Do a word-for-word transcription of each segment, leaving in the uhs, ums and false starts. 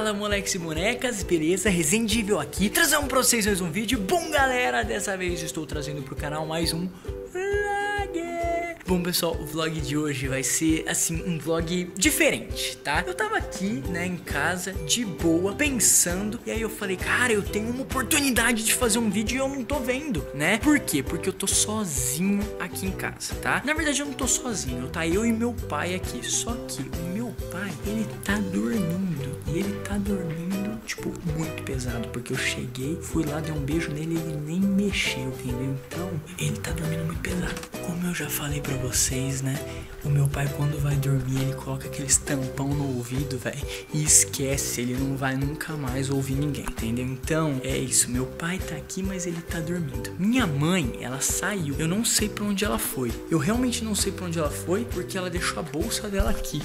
Fala, moleques e bonecas, beleza? Resendível aqui, trazendo pra vocês mais um vídeo. Bom, galera, dessa vez estou trazendo pro canal mais um vlog. Bom, pessoal, o vlog de hoje vai ser, assim, um vlog diferente, tá? Eu tava aqui, né, em casa, de boa, pensando. E aí eu falei, cara, eu tenho uma oportunidade de fazer um vídeo e eu não tô vendo, né? Por quê? Porque eu tô sozinho aqui em casa, tá? Na verdade, eu não tô sozinho, tá? Eu e meu pai aqui. Só que o meu pai, ele tá dormindo. E ele tá dormindo, tipo, muito pesado. Porque eu cheguei, fui lá, dei um beijo nele e ele nem mexeu, entendeu? Então, ele tá dormindo muito pesado. Como eu já falei pra vocês, né? O meu pai, quando vai dormir, ele coloca aqueles tampão no ouvido, velho, e esquece, ele não vai nunca mais ouvir ninguém, entendeu? Então, é isso, meu pai tá aqui, mas ele tá dormindo. Minha mãe, ela saiu, eu não sei pra onde ela foi. Eu realmente não sei pra onde ela foi, porque ela deixou a bolsa dela aqui,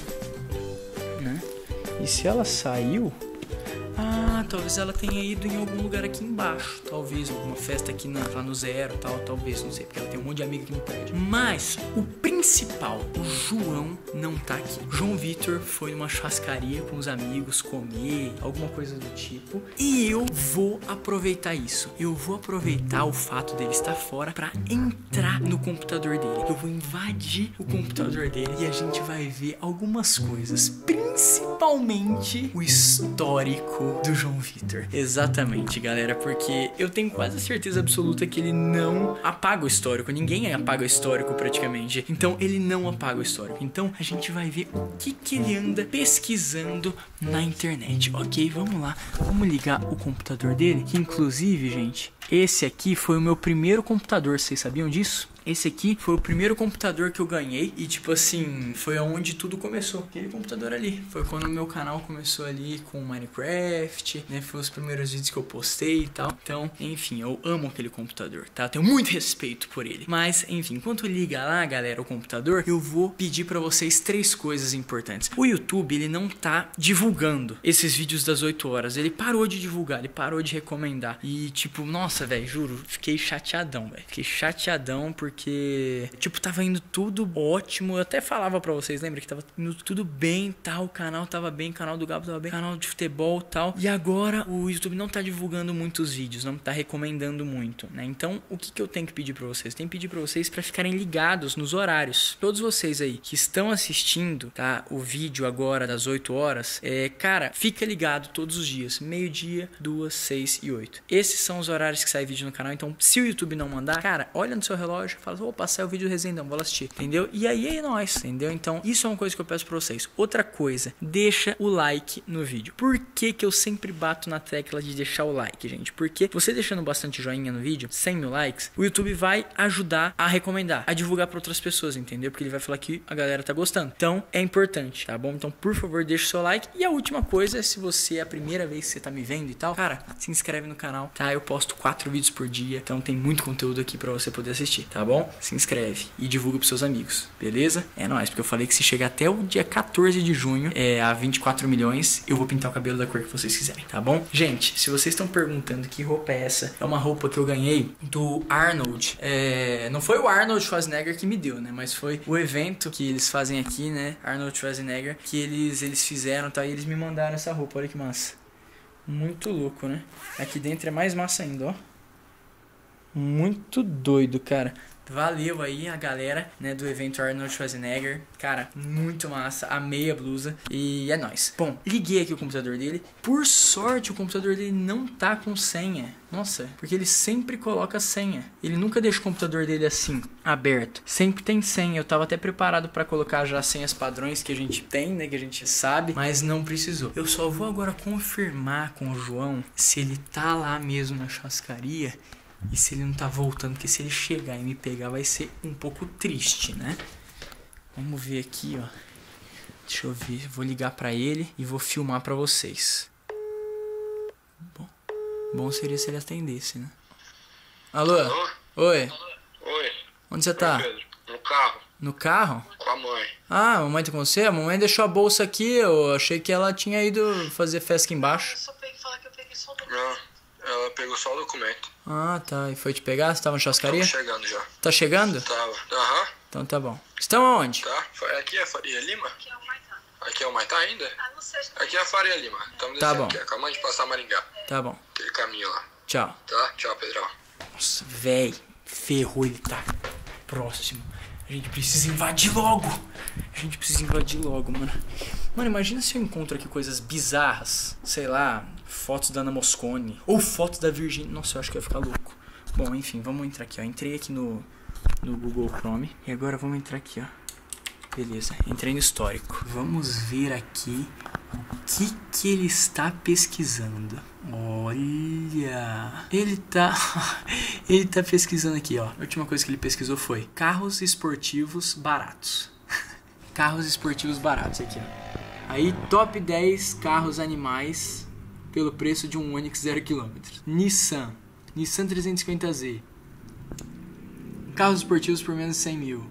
né? E se ela saiu... Ah, talvez ela tenha ido em algum lugar aqui embaixo. Talvez alguma festa aqui na, lá no zero, tal, talvez, não sei, porque ela tem um monte de amigo aqui no prédio. Mas o principal, o João não tá aqui. O João Vitor foi numa churrascaria com os amigos comer, alguma coisa do tipo. E eu vou aproveitar isso. Eu vou aproveitar o fato dele estar fora pra entrar no computador dele. Eu vou invadir o computador dele e a gente vai ver algumas coisas, principalmente o histórico do João Vitor. Exatamente, galera, porque eu tenho quase certeza absoluta que ele não apaga o histórico. Ninguém apaga o histórico praticamente. Então ele não apaga o histórico. Então a gente vai ver o que que ele anda pesquisando na internet. Ok, vamos lá. Vamos ligar o computador dele, que inclusive, gente, esse aqui foi o meu primeiro computador. Vocês sabiam disso? Esse aqui foi o primeiro computador que eu ganhei e, tipo assim, foi onde tudo começou. Aquele computador ali. Foi quando o meu canal começou ali com Minecraft, né? Foi os primeiros vídeos que eu postei e tal. Então, enfim, eu amo aquele computador, tá? Tenho muito respeito por ele. Mas, enfim, enquanto liga lá, galera, o computador, eu vou pedir pra vocês três coisas importantes. O YouTube, ele não tá divulgando esses vídeos das oito horas. Ele parou de divulgar, ele parou de recomendar. E, tipo, nossa, velho, juro, fiquei chateadão, velho. Fiquei chateadão porque Porque, tipo, tava indo tudo ótimo. Eu até falava pra vocês, lembra que tava indo tudo bem, tal. O canal tava bem, o canal do Gabo tava bem, canal de futebol, tal. E agora o YouTube não tá divulgando muitos vídeos, não tá recomendando muito, né? Então, o que que eu tenho que pedir pra vocês? Tenho que pedir pra vocês pra ficarem ligados nos horários. Todos vocês aí que estão assistindo, tá? O vídeo agora das oito horas, é, cara, fica ligado todos os dias. Meio-dia, duas, seis e oito. Esses são os horários que sai vídeo no canal. Então, se o YouTube não mandar, cara, olha no seu relógio, fala, vou passar o vídeo do Resendão, vou assistir, entendeu? E aí é nóis, entendeu? Então, isso é uma coisa que eu peço pra vocês. Outra coisa, deixa o like no vídeo. Por que que eu sempre bato na tecla de deixar o like, gente? Porque você deixando bastante joinha no vídeo, cem mil likes, o YouTube vai ajudar a recomendar, a divulgar pra outras pessoas, entendeu? Porque ele vai falar que a galera tá gostando. Então, é importante, tá bom? Então, por favor, deixa o seu like. E a última coisa, se você é a primeira vez que você tá me vendo e tal, cara, se inscreve no canal, tá? Eu posto quatro vídeos por dia, então tem muito conteúdo aqui pra você poder assistir, tá bom? Se inscreve e divulga pros seus amigos, beleza? É nóis, porque eu falei que se chegar até o dia quatorze de junho, é, a vinte e quatro milhões, eu vou pintar o cabelo da cor que vocês quiserem, tá bom? Gente, se vocês estão perguntando que roupa é essa, é uma roupa que eu ganhei do Arnold. É, não foi o Arnold Schwarzenegger que me deu, né? Mas foi o evento que eles fazem aqui, né? Arnold Schwarzenegger, que eles, eles fizeram, tá? E eles me mandaram essa roupa, olha que massa. Muito louco, né? Aqui dentro é mais massa ainda, ó. Muito doido, cara. Valeu aí a galera, né, do evento Arnold Schwarzenegger. Cara, muito massa. Amei a blusa. E é nóis. Bom, liguei aqui o computador dele. Por sorte, o computador dele não tá com senha. Nossa, porque ele sempre coloca senha. Ele nunca deixa o computador dele assim, aberto. Sempre tem senha. Eu tava até preparado pra colocar já senhas padrões que a gente tem, né, que a gente sabe, mas não precisou. Eu só vou agora confirmar com o João se ele tá lá mesmo na churrascaria e se ele não tá voltando, porque se ele chegar e me pegar vai ser um pouco triste, né? Vamos ver aqui, ó. Deixa eu ver, vou ligar pra ele e vou filmar pra vocês. Bom, bom seria se ele atendesse, né? Alô? Alô? Oi? Oi. Onde você tá? Pedro, no carro. No carro? Com a mãe. Ah, a mamãe tá com você? A mamãe deixou a bolsa aqui, eu achei que ela tinha ido fazer festa aqui embaixo. Eu só peguei falar que eu peguei só o documento. Não, ela pegou só o documento. Ah, tá. E foi te pegar? Você tava na churrascaria? Tava chegando já. Tá chegando? Tava. Aham. Então tá bom. Estão aonde? Tá. Foi aqui, é Faria Lima? Que é o mais rápido. Aqui é o Maitá ainda? Ah, não sei. Aqui é a Faria Lima. Estamos Tá descendo bom. aqui. Acabamos de passar Maringá. Tá bom. Aquele caminho lá. Tchau. Tá? Tchau, Pedrão. Nossa, véi. Ferrou, ele tá próximo. A gente precisa invadir logo. A gente precisa invadir logo, mano. Mano, imagina se eu encontro aqui coisas bizarras. Sei lá, fotos da Ana Moscone. Ou fotos da Virgínia. Nossa, eu acho que eu ia ficar louco. Bom, enfim, vamos entrar aqui, ó. Entrei aqui no, no Google Chrome. E agora vamos entrar aqui, ó. Beleza, entrei no histórico. Vamos ver aqui o que que ele está pesquisando. Olha, ele tá ele tá pesquisando aqui, ó. A última coisa que ele pesquisou foi carros esportivos baratos. Carros esportivos baratos aqui, ó. Aí top dez carros animais pelo preço de um Onix zero quilômetro. Nissan, Nissan trezentos e cinquenta Z. Carros esportivos por menos de cem mil.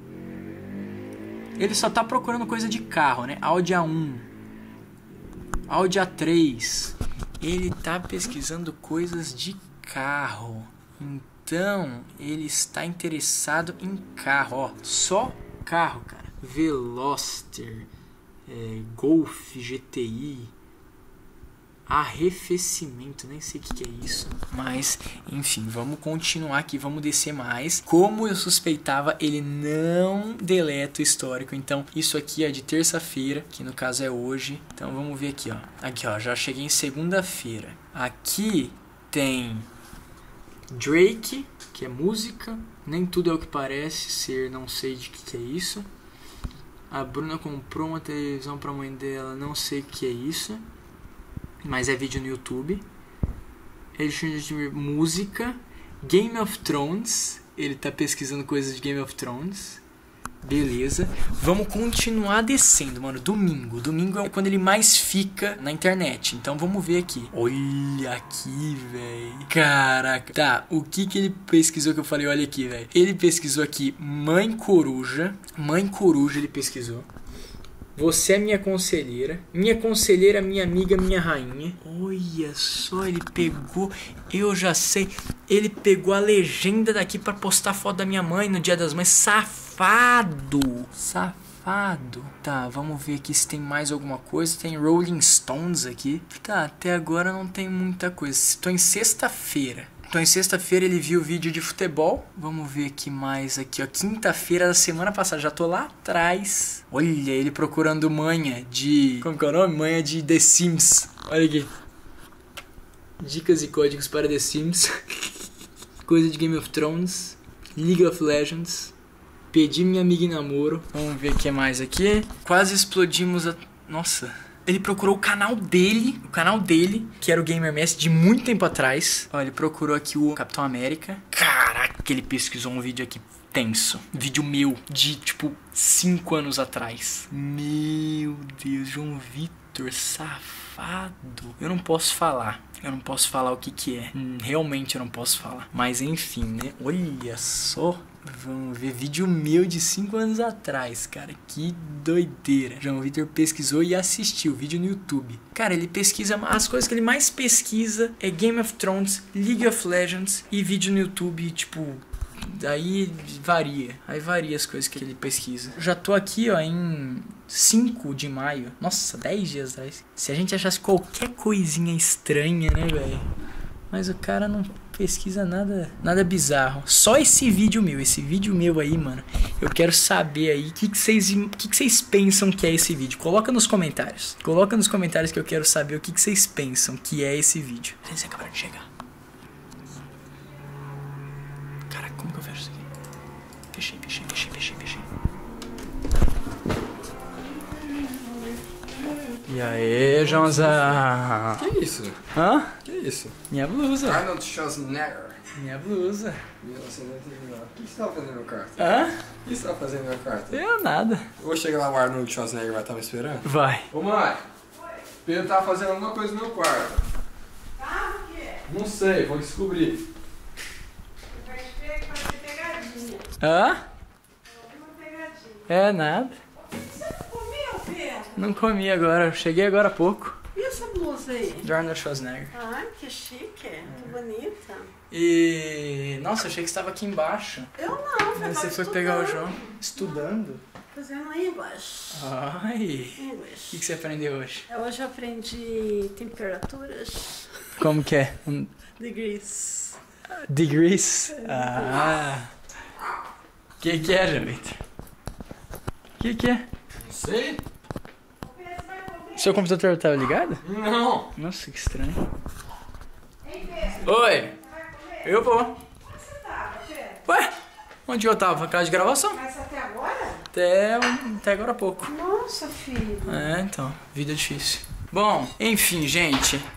Ele só tá procurando coisa de carro, né? Audi A um, Audi A três. Ele tá pesquisando coisas de carro. Então, ele está interessado em carro, ó. Só carro, cara. Veloster, é, Golf, G T I, arrefecimento, nem sei o que, que é isso. Mas, enfim, vamos continuar aqui, vamos descer mais. Como eu suspeitava, ele não deleta o histórico. Então, isso aqui é de terça-feira, que no caso é hoje. Então, vamos ver aqui, ó. Aqui, ó, já cheguei em segunda-feira. Aqui tem Drake, que é música. Nem tudo é o que parece ser, não sei de que, que é isso. A Bruna comprou uma televisão pra mãe dela, não sei o que é isso. Mas é vídeo no YouTube. Ele chama de música. Game of Thrones. Ele tá pesquisando coisas de Game of Thrones. Beleza. Vamos continuar descendo, mano. Domingo. Domingo é quando ele mais fica na internet. Então vamos ver aqui. Olha aqui, velho. Caraca. Tá, o que que ele pesquisou que eu falei? Olha aqui, velho. Ele pesquisou aqui Mãe Coruja. Mãe Coruja ele pesquisou. Você é minha conselheira. Minha conselheira, minha amiga, minha rainha. Olha só, ele pegou... Eu já sei. Ele pegou a legenda daqui pra postar foto da minha mãe no Dia das Mães. Safado. Safado. Tá, vamos ver aqui se tem mais alguma coisa. Tem Rolling Stones aqui. Tá, até agora não tem muita coisa. Estou em sexta-feira. Então, em sexta-feira ele viu o vídeo de futebol. Vamos ver aqui mais aqui, ó. Quinta-feira da semana passada. Já tô lá atrás. Olha, ele procurando manha de... Como que é o nome? Manha de The Sims. Olha aqui. Dicas e códigos para The Sims. Coisa de Game of Thrones. League of Legends. Pedi minha amiga em namoro. Vamos ver o que mais aqui. Quase explodimos a... Nossa... Ele procurou o canal dele, o canal dele, que era o GamerMess de muito tempo atrás. Ó, ele procurou aqui o Capitão América. Caraca, ele pesquisou um vídeo aqui tenso. Vídeo meu, de tipo cinco anos atrás. Meu Deus, João Vitor, safado. Eu não posso falar. Eu não posso falar o que que é. Realmente eu não posso falar. Mas enfim, né? Olha só. Vamos ver vídeo meu de cinco anos atrás, cara. Que doideira. João Vitor pesquisou e assistiu vídeo no YouTube. Cara, ele pesquisa... As coisas que ele mais pesquisa é Game of Thrones, League of Legends e vídeo no YouTube, tipo... Aí varia. Aí varia as coisas que ele pesquisa. Já tô aqui, ó, em cinco de maio. Nossa, dez dias atrás. Se a gente achasse qualquer coisinha estranha, né, velho? Mas o cara não pesquisa nada, nada bizarro. Só esse vídeo meu, esse vídeo meu aí, mano. Eu quero saber aí o que vocês que que vocês pensam que é esse vídeo. Coloca nos comentários. Coloca nos comentários que eu quero saber o que vocês pensam que é esse vídeo. Eles acabaram de chegar. Caraca, como que eu fecho isso aqui? Fechei, fechei, fechei, fechei, fechei. E aí, Joãozão? Que isso? Hã? Que isso? Minha blusa. Arnold Schwarzenegger. Minha blusa. mil novecentos e oitenta e nove. O que você tava fazendo no meu quarto? Hã? O que você tava fazendo no meu quarto? Eu nada. Eu vou chegar lá, o Arnold Schwarzenegger vai estar me esperando? Vai. Ô mãe, Pedro tava fazendo alguma coisa no meu quarto. Ah, o quê? Não sei, vou descobrir. Vai ter que fazer pegadinha. Hã? Uma pegadinha. É nada. Você não comeu, Pedro? Não comi agora. Cheguei agora há pouco. E essa blusa aí? De Arnold Schwarzenegger. Ai, que chique. Que bonita. E... Nossa, achei que você estava aqui embaixo. Eu não, Mas você foi estudando. pegar o João. Estudando? fazendo English. Ai. O English. que, que você aprendeu hoje? Hoje eu aprendi temperaturas. Como que é? Um, Degrees. degrees? Ah. O que, que é, João Vitor? O que, que é? Não sei? Seu computador estava ligado? Não. Nossa, que estranho. Oi. Eu vou. Onde você tava, Pedro? Ué? Onde eu tava? Casa de gravação? Mas até agora? Até, até agora há pouco. Nossa, filho. É, então. Vida difícil. Bom, enfim, gente. O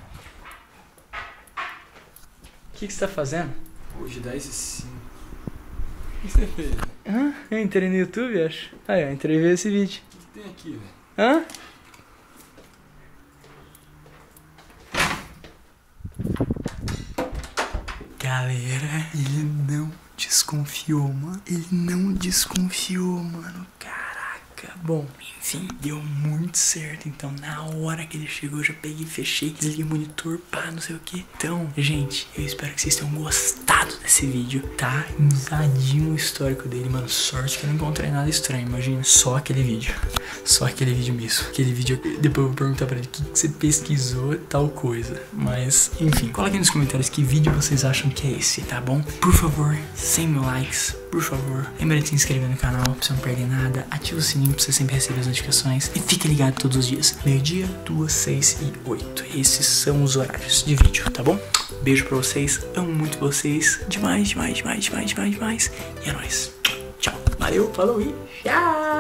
que, que você tá fazendo? Hoje dá esse sim. O que você fez? O Hã? Eu entrei no YouTube, acho. Aí, eu entrei e vi esse vídeo. que tem aqui, velho? Hã? Galera, ele não desconfiou, mano. Ele não desconfiou, mano. Caraca. Bom, enfim, deu muito certo. Então, na hora que ele chegou, eu já peguei, fechei, desliguei o monitor, pá, não sei o que. Então, gente, eu espero que vocês tenham gostado desse vídeo, tá? Invadindo o histórico dele, mano. Sorte que eu não encontrei nada estranho, imagina. Só aquele vídeo. Só aquele vídeo mesmo. Aquele vídeo, depois eu vou perguntar pra ele o que, que você pesquisou, tal coisa. Mas, enfim, coloquem nos comentários que vídeo vocês acham que é esse, tá bom? Por favor, cem mil likes, por favor. Lembra de se inscrever no canal pra você não perder nada. Ativa o sininho pra você sempre receber as notificações. E fique ligado todos os dias. Meio-dia, duas, seis e oito. Esses são os horários de vídeo, tá bom? Beijo pra vocês. Amo muito vocês. Demais, demais, demais, demais, demais, demais. E é nóis. Tchau. Valeu, falou e tchau.